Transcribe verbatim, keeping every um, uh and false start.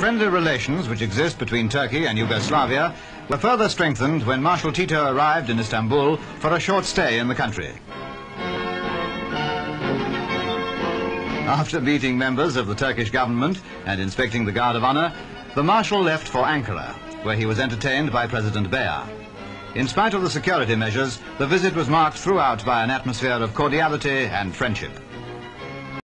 friendly relations which exist between Turkey and Yugoslavia were further strengthened when Marshal Tito arrived in Istanbul for a short stay in the country. After meeting members of the Turkish government and inspecting the Guard of Honor, the Marshal left for Ankara, where he was entertained by President Bayar. In spite of the security measures, the visit was marked throughout by an atmosphere of cordiality and friendship.